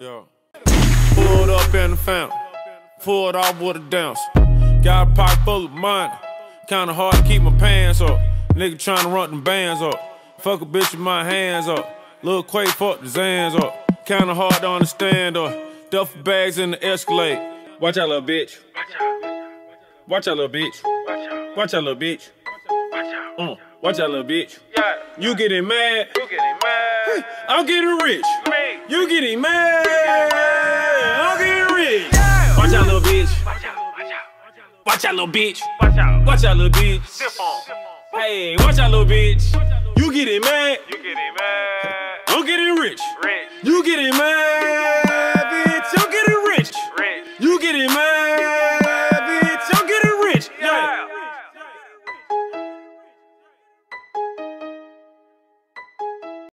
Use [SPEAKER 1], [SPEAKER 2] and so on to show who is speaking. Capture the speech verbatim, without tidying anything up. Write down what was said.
[SPEAKER 1] Yeah. Pulled up in the fountain, pulled off with a dance. Got a pocket full of money, kinda hard to keep my pants up. Nigga tryna run them bands up. Fuck a bitch with my hands up. Lil Quay fuck the Zans up. Kinda hard to understand up. Duffel bags in the Escalade. Watch out, little bitch. Watch out, little bitch. Watch out, little bitch. Uh, watch out, little bitch. You getting mad? You getting mad? I'm getting rich. You getting mad? I'm getting rich. Watch out, little bitch. Watch out, little bitch. Watch out, little bitch. Hey, watch out, little bitch. You getting mad? You getting mad? I'm getting rich. You getting mad?